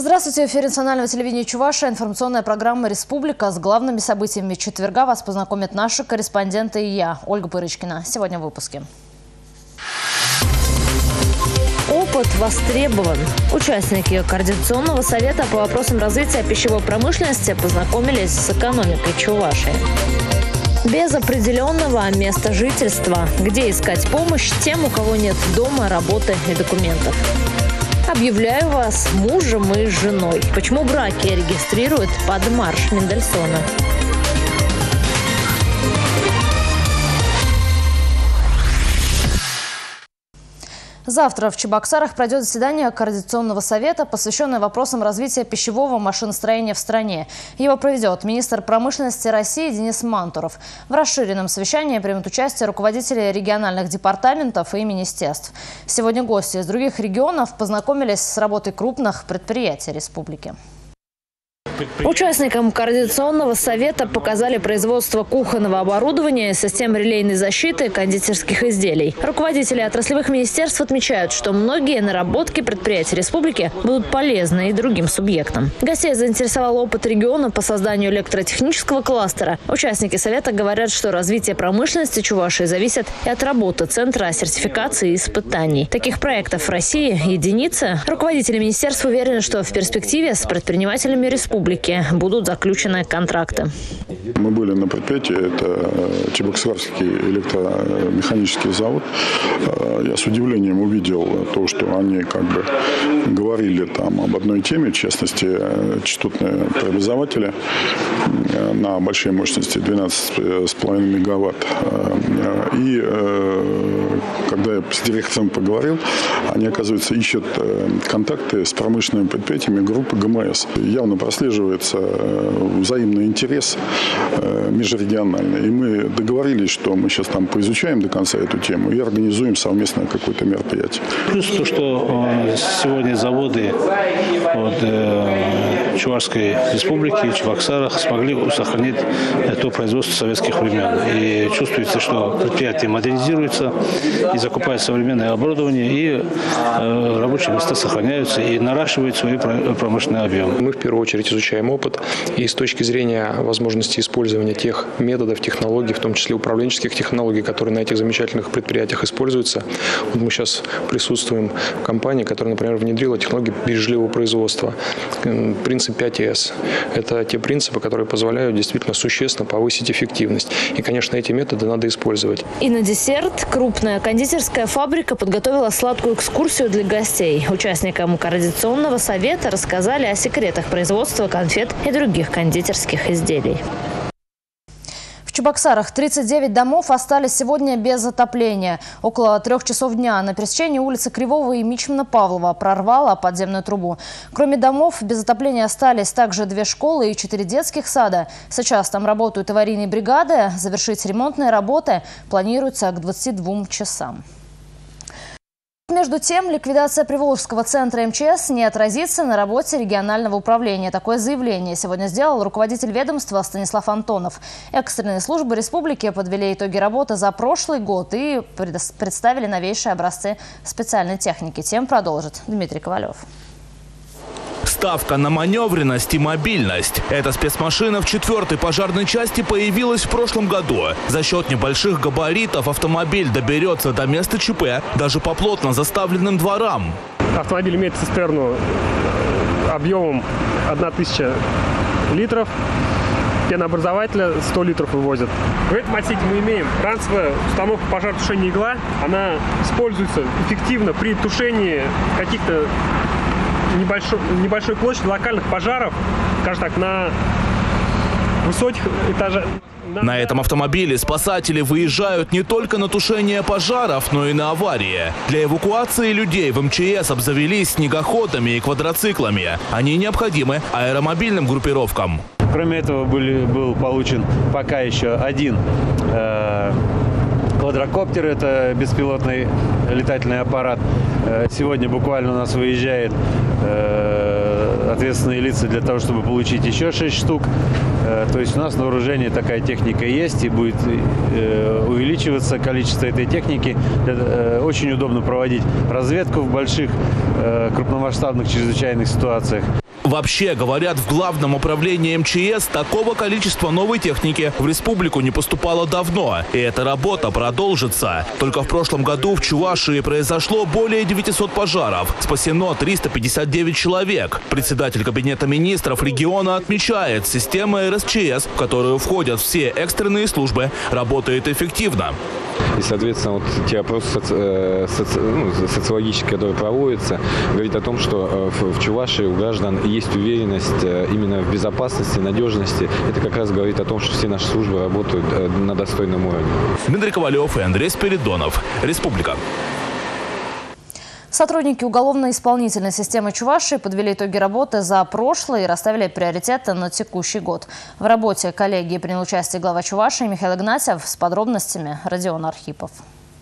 Здравствуйте, в эфире национального телевидения Чувашия. Информационная программа «Республика». С главными событиями четверга вас познакомят наши корреспонденты и я, Ольга Пырочкина. Сегодня в выпуске. Опыт востребован. Участники Координационного совета по вопросам развития пищевой промышленности познакомились с экономикой Чувашии. Без определенного места жительства. Где искать помощь тем, у кого нет дома, работы и документов. Объявляю вас мужем и женой. Почему браки регистрируют под марш Мендельсона? Завтра в Чебоксарах пройдет заседание Координационного совета, посвященное вопросам развития пищевого машиностроения в стране. Его проведет министр промышленности России Денис Мантуров. В расширенном совещании примут участие руководители региональных департаментов и министерств. Сегодня гости из других регионов познакомились с работой крупных предприятий республики. Участникам Координационного совета показали производство кухонного оборудования, систем релейной защиты, кондитерских изделий. Руководители отраслевых министерств отмечают, что многие наработки предприятий республики будут полезны и другим субъектам. Гостей заинтересовал опыт региона по созданию электротехнического кластера. Участники совета говорят, что развитие промышленности Чувашии зависит и от работы Центра сертификации и испытаний. Таких проектов в России единицы. Руководители министерств уверены, что в перспективе с предпринимателями республики будут заключены контракты. Мы были на предприятии, это Чебоксарский электромеханический завод. Я с удивлением увидел то, что они говорили там об одной теме, в частности, частотные преобразователи на большой мощности 12,5 мегаватт. И когда я с директором поговорил, они, оказывается, ищут контакты с промышленными предприятиями группы ГМС. Явно прослеживается взаимный интерес межрегиональный. И мы договорились, что мы сейчас там поизучаем до конца эту тему и организуем совместное какое-то мероприятие. Плюс то, что сегодня заводы Чувашской республики, в Чебоксарах смогли сохранить то производство советских времен. И чувствуется, что предприятие модернизируется и закупает современное оборудование, и рабочие места сохраняются и наращивают свои промышленные объемы. Мы в первую очередь изучаем опыт, и с точки зрения возможности использования тех методов, технологий, в том числе управленческих технологий, которые на этих замечательных предприятиях используются. Вот мы сейчас присутствуем в компании, которая, например, внедрила технологии бережливого производства. Принцип 5С. Это те принципы, которые позволяют действительно существенно повысить эффективность. И, конечно, эти методы надо использовать. И на десерт крупная кондитерская фабрика подготовила сладкую экскурсию для гостей. Участникам Координационного совета рассказали о секретах производства конфет и других кондитерских изделий. В Чебоксарах 39 домов остались сегодня без отопления. Около 3 часов дня на пересечении улицы Кривого и Мичмана-Павлова прорвало подземную трубу. Кроме домов, без отопления остались также 2 школы и 4 детских сада. Сейчас там работают аварийные бригады. Завершить ремонтные работы планируется к 22 часам. Между тем, ликвидация Приволжского центра МЧС не отразится на работе регионального управления. Такое заявление сегодня сделал руководитель ведомства Станислав Антонов. Экстренные службы республики подвели итоги работы за прошлый год и представили новейшие образцы специальной техники. Тем продолжит Дмитрий Ковалев. Ставка на маневренность и мобильность. Эта спецмашина в 4-й пожарной части появилась в прошлом году. За счет небольших габаритов автомобиль доберется до места ЧП даже по плотно заставленным дворам. Автомобиль имеет цистерну объемом 1000 литров. Пенообразователя 100 литров вывозят. В этом отсеке мы имеем ранцевая установка пожаротушения «Игла». Она используется эффективно при тушении каких-то небольшой площади локальных пожаров, скажем так, на высоких этажах. На этом автомобиле спасатели выезжают не только на тушение пожаров, но и на аварии. Для эвакуации людей в МЧС обзавелись снегоходами и квадроциклами. Они необходимы аэромобильным группировкам. Кроме этого, был получен пока еще один квадрокоптер, это беспилотный летательный аппарат. Сегодня буквально у нас выезжает ответственные лица для того, чтобы получить еще 6 штук. То есть у нас на вооружении такая техника есть и будет увеличиваться количество этой техники. Очень удобно проводить разведку в больших крупномасштабных чрезвычайных ситуациях. Вообще, говорят, в Главном управлении МЧС такого количества новой техники в республику не поступало давно. И эта работа продолжится. Только в прошлом году в Чувашии произошло более 900 пожаров. Спасено 359 человек. Председатель Кабинета министров региона отмечает, система РСЧС, в которую входят все экстренные службы, работает эффективно. И, соответственно, вот те опросы социологические, которые проводятся, говорит о том, что в Чувашии у граждан есть уверенность именно в безопасности, надежности. Это как раз говорит о том, что все наши службы работают на достойном уровне. Дмитрий Ковалев и Андрей Спиридонов. Республика. Сотрудники уголовно-исполнительной системы Чувашии подвели итоги работы за прошлое и расставили приоритеты на текущий год. В работе коллегии принял участие глава Чувашии Михаил Игнатьев. С подробностями Родион Архипов.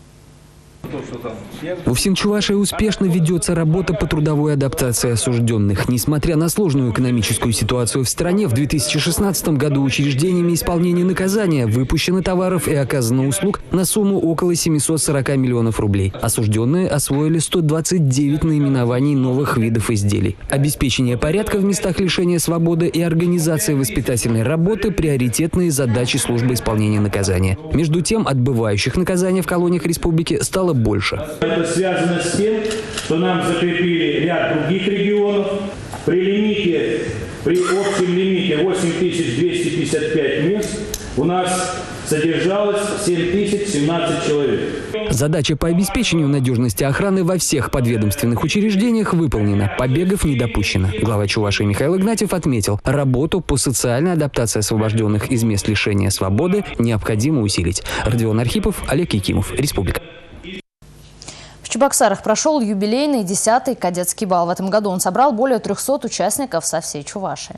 В УФСИН-Чувашии успешно ведется работа по трудовой адаптации осужденных. Несмотря на сложную экономическую ситуацию в стране, в 2016 году учреждениями исполнения наказания выпущено товаров и оказано услуг на сумму около 740 миллионов рублей. Осужденные освоили 129 наименований новых видов изделий. Обеспечение порядка в местах лишения свободы и организация воспитательной работы – приоритетные задачи службы исполнения наказания. Между тем, отбывающих наказания в колониях республики стало больше. Это связано с тем, что нам закрепили ряд других регионов. При общем лимите 8255 мест у нас содержалось 7017 человек. Задача по обеспечению надежности охраны во всех подведомственных учреждениях выполнена. Побегов не допущено. Глава Чувашии Михаил Игнатьев отметил, работу по социальной адаптации освобожденных из мест лишения свободы необходимо усилить. Родион Архипов, Олег Якимов. Республика. В Чебоксарах прошел юбилейный 10-й кадетский бал. В этом году он собрал более 300 участников со всей Чувашии.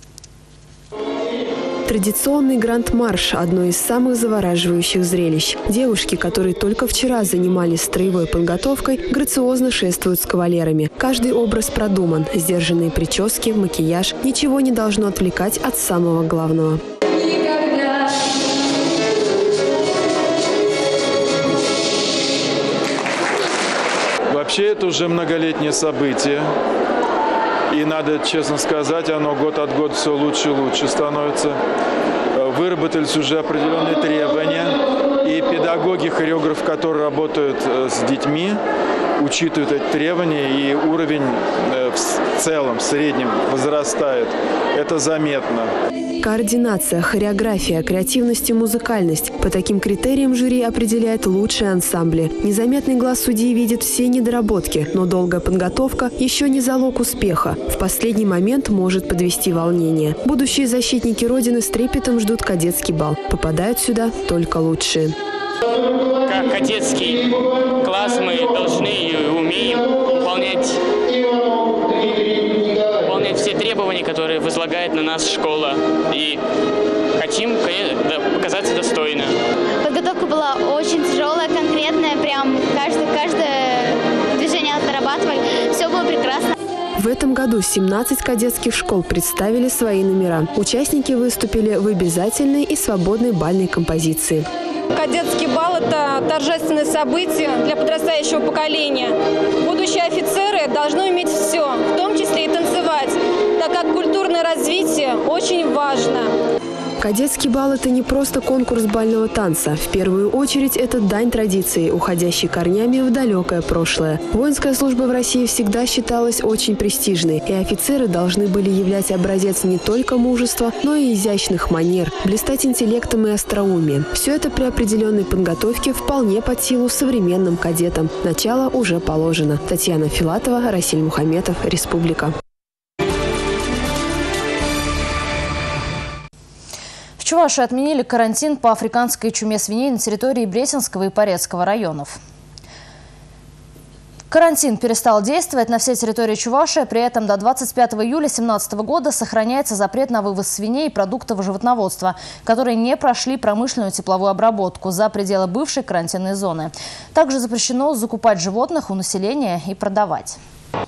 Традиционный гранд-марш – одно из самых завораживающих зрелищ. Девушки, которые только вчера занимались строевой подготовкой, грациозно шествуют с кавалерами. Каждый образ продуман. Сдержанные прически, макияж. Ничего не должно отвлекать от самого главного. Вообще это уже многолетнее событие. И надо честно сказать, оно год от года все лучше и лучше становится. Выработались уже определенные требования. И педагоги, хореографы, которые работают с детьми, учитывают эти требования. И уровень в целом, в среднем возрастает. Это заметно. Координация, хореография, креативность и музыкальность. По таким критериям жюри определяет лучшие ансамбли. Незаметный глаз судьи видит все недоработки, но долгая подготовка еще не залог успеха. В последний момент может подвести волнение. Будущие защитники Родины с трепетом ждут кадетский бал. Попадают сюда только лучшие. Как кадетский класс мы должны и умеем выполнять все требования, которые возлагает на нас школа. И хотим показаться достойно. Подготовка была очень тяжелая, конкретная. Прям каждое движение отрабатывали. Все было прекрасно. В этом году 17 кадетских школ представили свои номера. Участники выступили в обязательной и свободной бальной композиции. Кадетский бал – это торжественное событие для подрастающего поколения. Будущие офицеры должны уметь все, в том числе и танцевать, так как культурное развитие очень важно. Кадетский бал – это не просто конкурс бального танца. В первую очередь, это дань традиции, уходящей корнями в далекое прошлое. Воинская служба в России всегда считалась очень престижной, и офицеры должны были являть образец не только мужества, но и изящных манер, блистать интеллектом и остроумием. Все это при определенной подготовке вполне под силу современным кадетам. Начало уже положено. Татьяна Филатова, Расиль Мухаметов, Республика. В Чувашии отменили карантин по африканской чуме свиней на территории Бретенского и Порецкого районов. Карантин перестал действовать на всей территории Чувашии, при этом до 25 июля 2017 года сохраняется запрет на вывоз свиней и продуктов животноводства, которые не прошли промышленную тепловую обработку за пределы бывшей карантинной зоны. Также запрещено закупать животных у населения и продавать.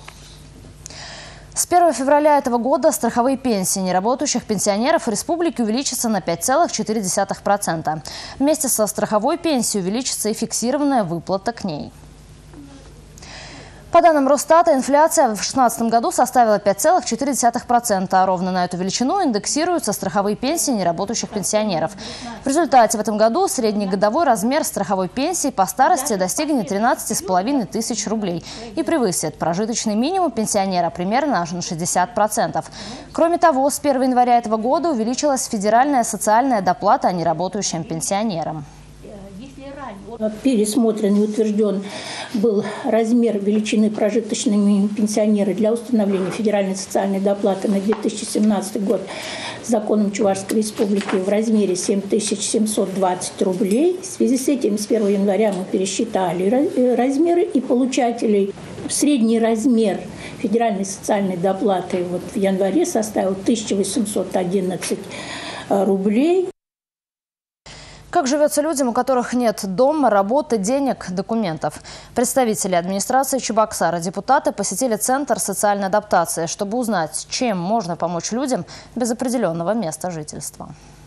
С 1 февраля этого года страховые пенсии неработающих пенсионеров в республике увеличатся на 5,4%. Вместе со страховой пенсией увеличится и фиксированная выплата к ней. По данным Росстата, инфляция в 2016 году составила 5,4%, а ровно на эту величину индексируются страховые пенсии неработающих пенсионеров. В результате в этом году средний годовой размер страховой пенсии по старости достигнет 13,5 тысяч рублей и превысит прожиточный минимум пенсионера примерно на 60%. Кроме того, с 1 января этого года увеличилась федеральная социальная доплата неработающим пенсионерам. Пересмотрен и утвержден был размер величины прожиточного минимума пенсионера для установления федеральной социальной доплаты на 2017 год законом Чувашской Республики в размере 7720 рублей. В связи с этим с 1 января мы пересчитали размеры и получателей. Средний размер федеральной социальной доплаты в январе составил 1811 рублей. Как живется людям, у которых нет дома, работы, денег, документов? Представители администрации Чебоксара, депутаты посетили Центр социальной адаптации, чтобы узнать, чем можно помочь людям без определенного места жительства.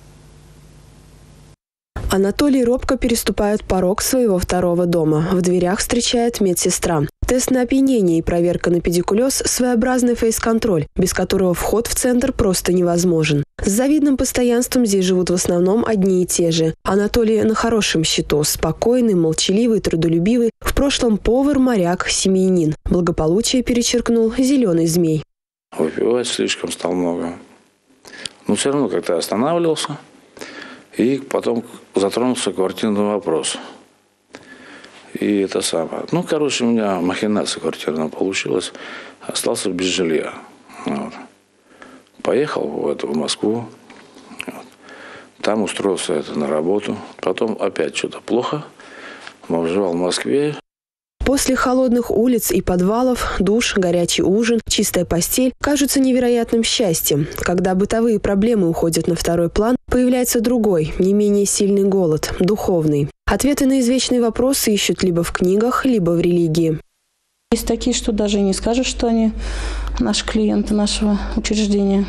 Анатолий робко переступает порог своего второго дома. В дверях встречает медсестра. Тест на опьянение и проверка на педикулез – своеобразный фейс-контроль, без которого вход в центр просто невозможен. С завидным постоянством здесь живут в основном одни и те же. Анатолий на хорошем счету – спокойный, молчаливый, трудолюбивый. В прошлом повар, моряк, семьянин. Благополучие перечеркнул зеленый змей. Выпивать слишком стал много. Но все равно как-то останавливался. И потом затронулся квартирный вопрос. И это самое. У меня махинация квартирная получилась. Остался без жилья. Поехал в Москву. Там устроился на работу. Потом опять что-то плохо. Жил в Москве. После холодных улиц и подвалов душ, горячий ужин, чистая постель кажутся невероятным счастьем. Когда бытовые проблемы уходят на второй план, появляется другой, не менее сильный голод, духовный. Ответы на извечные вопросы ищут либо в книгах, либо в религии. Есть такие, что даже и не скажешь, что они наши клиенты нашего учреждения.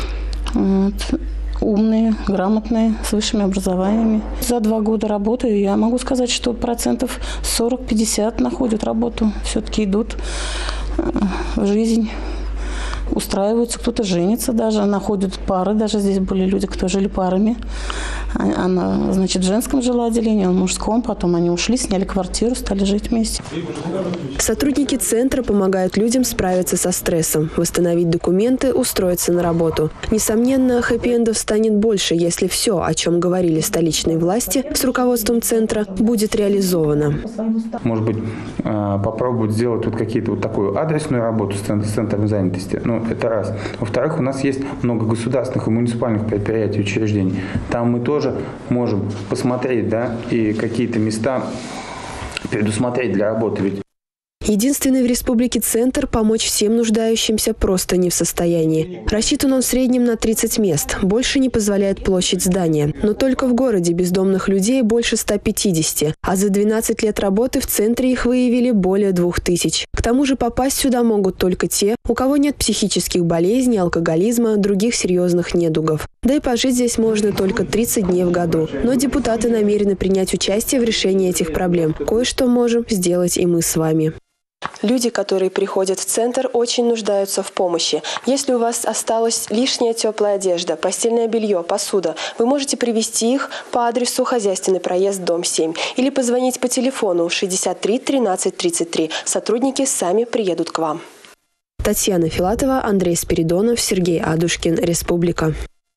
Умные, грамотные, с высшими образованиями. За 2 года работы я могу сказать, что 40-50% находят работу. Все-таки идут в жизнь, устраиваются, кто-то женится даже, находят пары. Даже здесь были люди, кто жили парами. Она, в женском жила отделении, он в мужском. Потом они ушли, сняли квартиру, стали жить вместе. Сотрудники центра помогают людям справиться со стрессом, восстановить документы, устроиться на работу. Несомненно, хэппи-эндов станет больше, если все, о чем говорили столичные власти с руководством центра, будет реализовано. Может быть, попробовать сделать какие-то такую адресную работу с центром занятости. Это раз. Во-вторых, у нас есть много государственных и муниципальных предприятий и учреждений. Там мы тоже можем посмотреть, и какие-то места предусмотреть для работы. Ведь единственный в республике центр помочь всем нуждающимся просто не в состоянии. Рассчитан он в среднем на 30 мест. Больше не позволяет площадь здания. Но только в городе бездомных людей больше 150. А за 12 лет работы в центре их выявили более 2000. К тому же попасть сюда могут только те, у кого нет психических болезней, алкоголизма, других серьезных недугов. Да и пожить здесь можно только 30 дней в году. Но депутаты намерены принять участие в решении этих проблем. Кое-что можем сделать и мы с вами. Люди, которые приходят в центр, очень нуждаются в помощи. Если у вас осталась лишняя теплая одежда, постельное белье, посуда, вы можете привезти их по адресу Хозяйственный проезд, дом 7, или позвонить по телефону 63 13 33. Сотрудники сами приедут к вам. Татьяна Филатова, Андрей Спиридонов, Сергей Адушкин, Республика.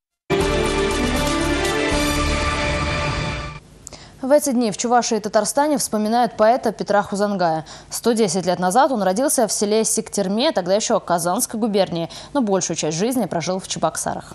В эти дни в Чувашии и Татарстане вспоминают поэта Петра Хузангая. 110 лет назад он родился в селе Сиктерме, тогда еще Казанской губернии, но большую часть жизни прожил в Чебоксарах.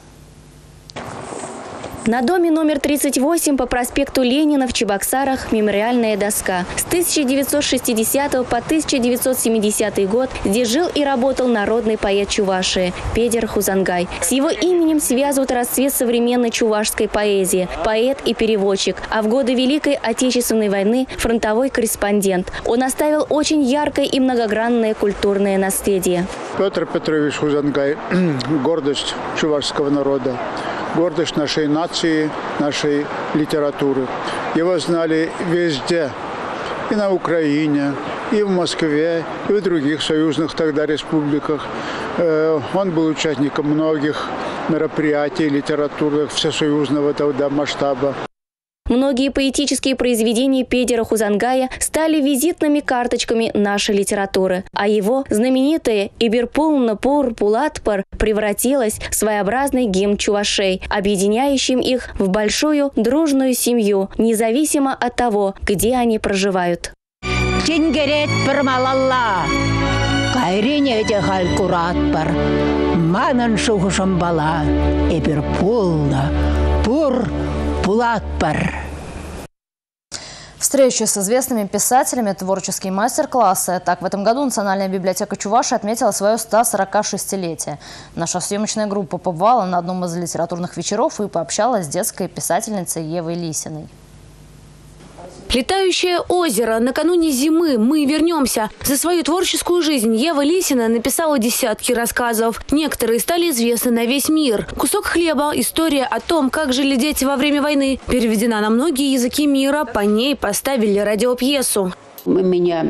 На доме номер 38 по проспекту Ленина в Чебоксарах мемориальная доска. С 1960 по 1970 год здесь жил и работал народный поэт Чувашии Петр Хузангай. С его именем связывают расцвет современной чувашской поэзии. Поэт и переводчик, а в годы Великой Отечественной войны фронтовой корреспондент. Он оставил очень яркое и многогранное культурное наследие. Петр Петрович Хузангай – гордость чувашского народа. Гордость нашей нации, нашей литературы. Его знали везде, и на Украине, и в Москве, и в других союзных тогда республиках. Он был участником многих мероприятий литературных всесоюзного тогда масштаба. Многие поэтические произведения Петера Хузангая стали визитными карточками нашей литературы, а его знаменитое «Иберпулна пур пулатпар» превратилось в своеобразный гимн чувашей, объединяющим их в большую дружную семью, независимо от того, где они проживают. Тингерет пармалалла, кайрине дехаль куратпар, манан шухушамбала, Иберпулна пур пулатпар. Встречи с известными писателями, творческие мастер-классы. Так, в этом году Национальная библиотека Чувашии отметила свое 146-летие. Наша съемочная группа побывала на одном из литературных вечеров и пообщалась с детской писательницей Евой Лисиной. «Летающее озеро. Накануне зимы. Мы вернемся». За свою творческую жизнь Ева Лисина написала десятки рассказов. Некоторые стали известны на весь мир. «Кусок хлеба. История о том, как жили дети во время войны» переведена на многие языки мира. По ней поставили радиопьесу. У меня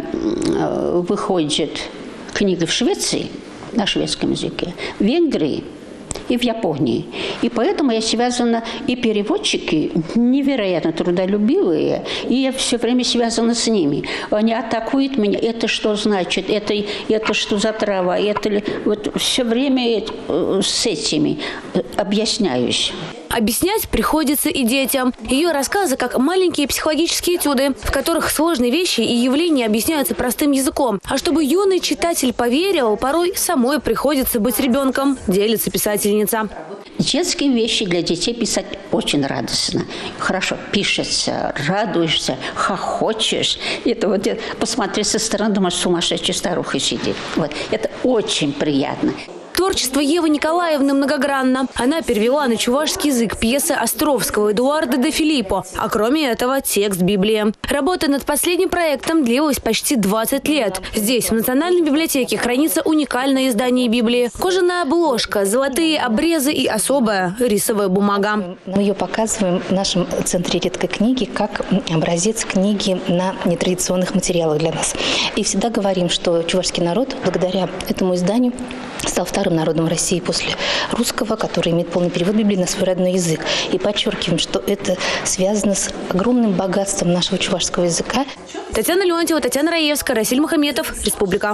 выходит книга в Швеции на шведском языке, в Венгрии и в Японии. И поэтому я связана, и переводчики невероятно трудолюбивые, и я все время связана с ними. Они атакуют меня. Это что значит? Это что за трава? Это вот все время с этими объясняюсь. Объяснять приходится и детям. Ее рассказы как маленькие психологические этюды, в которых сложные вещи и явления объясняются простым языком. А чтобы юный читатель поверил, порой самой приходится быть ребенком, делится писательница. Детские вещи для детей писать очень радостно. Хорошо пишется, радуешься, хохочешь. Это вот посмотри со стороны, думаешь, сумасшедшая старуха сидит. Вот. Это очень приятно. Творчество Евы Николаевны многогранно. Она перевела на чувашский язык пьесы Островского Эдуарда де Филиппо, а кроме этого текст Библии. Работа над последним проектом длилась почти 20 лет. Здесь, в Национальной библиотеке, хранится уникальное издание Библии. Кожаная обложка, золотые обрезы и особая рисовая бумага. Мы ее показываем в нашем центре редкой книги как образец книги на нетрадиционных материалах для нас. И всегда говорим, что чувашский народ благодаря этому изданию стал вторым народом России после русского, который имеет полный перевод Библии на свой родной язык. И подчеркиваем, что это связано с огромным богатством нашего чувашского языка. Татьяна Леонтьева, Татьяна Раевская, Расиль Мухаметов, Республика.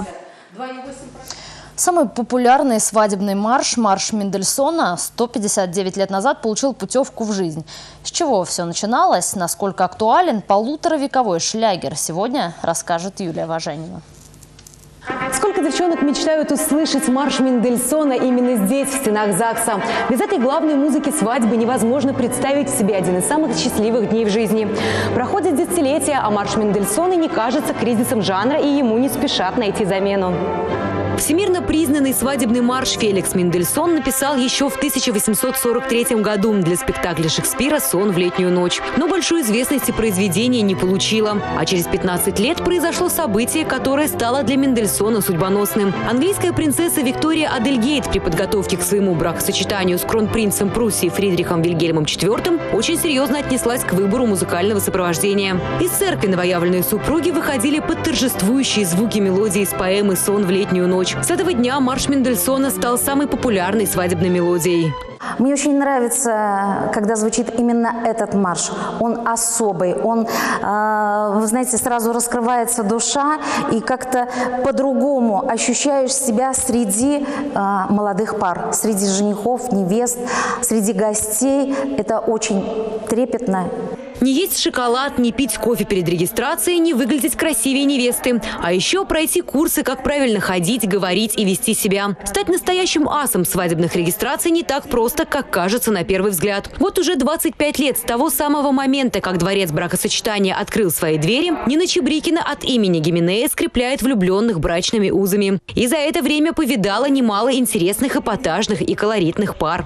Самый популярный свадебный марш Мендельсона 159 лет назад получил путевку в жизнь. С чего все начиналось, насколько актуален полуторавековой шлягер, сегодня расскажет Юлия Важенина. Сколько девчонок мечтают услышать марш Мендельсона именно здесь, в стенах ЗАГСа. Без этой главной музыки свадьбы невозможно представить себе один из самых счастливых дней в жизни. Проходит десятилетия, а марш Мендельсона не кажется кризисом жанра, и ему не спешат найти замену. Всемирно признанный свадебный марш Феликс Мендельсон написал еще в 1843 году для спектакля Шекспира «Сон в летнюю ночь». Но большой известности произведение не получило. А через 15 лет произошло событие, которое стало для Мендельсона судьбоносным. Английская принцесса Виктория Адельгейт при подготовке к своему бракосочетанию с кронпринцем Пруссии Фридрихом Вильгельмом IV очень серьезно отнеслась к выбору музыкального сопровождения. Из церкви новоявленные супруги выходили под торжествующие звуки мелодии из поэмы «Сон в летнюю ночь». С этого дня марш Мендельсона стал самой популярной свадебной мелодией. Мне очень нравится, когда звучит именно этот марш. Он особый, он, вы знаете, сразу раскрывается душа, и как-то по-другому ощущаешь себя среди молодых пар, среди женихов, невест, среди гостей. Это очень трепетно. Не есть шоколад, не пить кофе перед регистрацией, не выглядеть красивее невесты. А еще пройти курсы, как правильно ходить, говорить и вести себя. Стать настоящим асом свадебных регистраций не так просто, как кажется на первый взгляд. Вот уже 25 лет с того самого момента, как дворец бракосочетания открыл свои двери, Нина Чебрикина от имени Гименея скрепляет влюбленных брачными узами. И за это время повидала немало интересных, эпатажных и колоритных пар.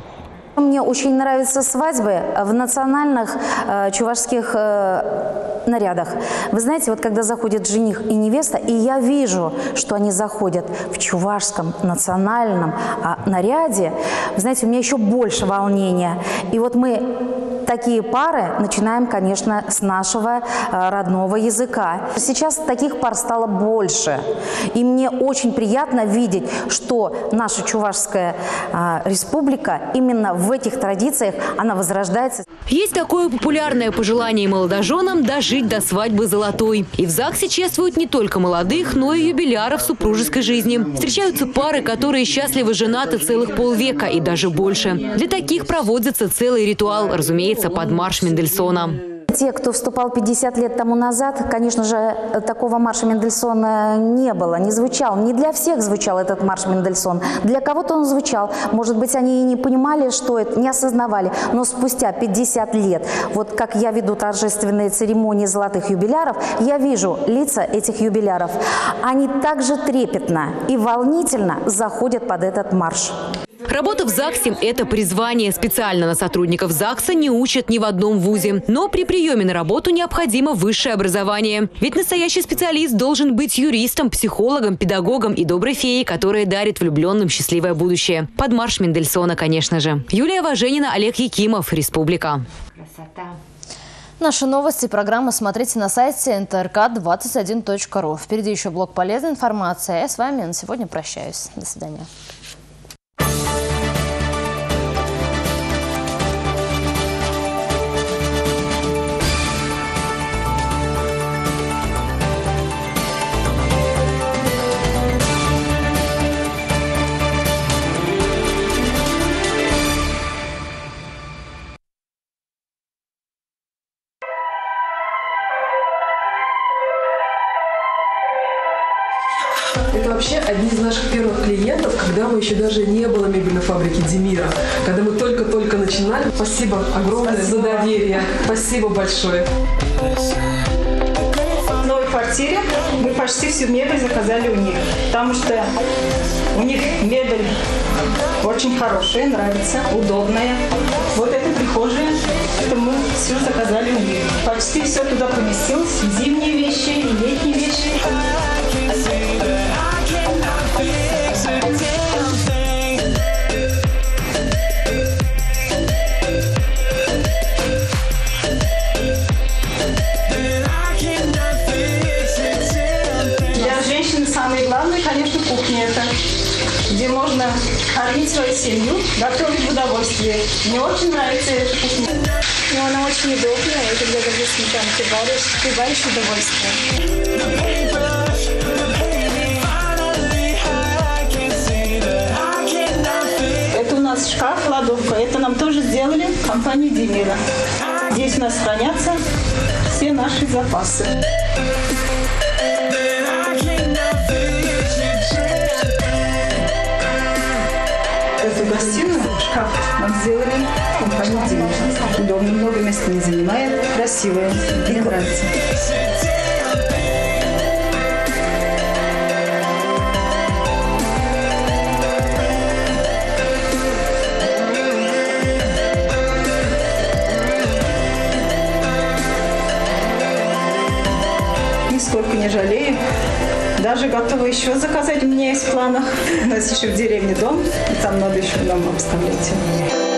Мне очень нравятся свадьбы в национальных чувашских нарядах. Вы знаете, вот когда заходит жених и невеста, и я вижу, что они заходят в чувашском национальном наряде, вы знаете, у меня еще больше волнения. И вот мы такие пары начинаем, конечно, с нашего родного языка. Сейчас таких пар стало больше. И мне очень приятно видеть, что наша Чувашская республика именно в этих традициях, она возрождается. Есть такое популярное пожелание молодоженам дожить до свадьбы золотой. И в ЗАГСе чествуют не только молодых, но и юбиляров супружеской жизни. Встречаются пары, которые счастливо женаты целых полвека и даже больше. Для таких проводится целый ритуал, разумеется, под марш Мендельсона. Те, кто вступал 50 лет тому назад, конечно же, такого марша Мендельсона не было, не звучал. Не для всех звучал этот марш Мендельсон. Для кого-то он звучал. Может быть, они и не понимали, что это, не осознавали. Но спустя 50 лет, вот как я веду торжественные церемонии золотых юбиляров, я вижу лица этих юбиляров. Они также трепетно и волнительно заходят под этот марш. Работа в ЗАГСе – это призвание. Специально на сотрудников ЗАГСа не учат ни в одном вузе. Но при приеме на работу необходимо высшее образование. Ведь настоящий специалист должен быть юристом, психологом, педагогом и доброй феей, которая дарит влюбленным счастливое будущее. Под марш Мендельсона, конечно же. Юлия Важенина, Олег Якимов, Республика. Красота. Наши новости и программы смотрите на сайте ntrk21.ru. Впереди еще блок полезной информации. Я с вами на сегодня прощаюсь. До свидания. Это вообще одни из наших первых клиентов, когда мы еще даже не было мебельной фабрики Демира. Когда мы только-только начинали. Спасибо огромное за доверие. Спасибо большое. В новой квартире мы почти всю мебель заказали у них, потому что у них мебель очень хорошая, нравится, удобная. Вот эта прихожая, это мы все заказали у них. Почти все туда поместилось, зимние вещи и летние вещи. Для женщины самое главное, конечно, кухня это, где можно кормить свою семью, готовить в удовольствие. Мне очень нравится эта кухня. Но она очень удобная, и когда, допустим, там ты варишь удовольствие. Это у нас шкаф-кладовка. Это нам тоже сделали в компании Демира. Здесь у нас хранятся все наши запасы. Эту гостиную, шкаф, нам сделали в компании Демира. Удобно, много места не занимает, красивая, мне нравится. Нисколько не жалею. Даже готова еще заказать, у меня есть в планах. У нас еще в деревне дом, и там надо еще дом обставлять.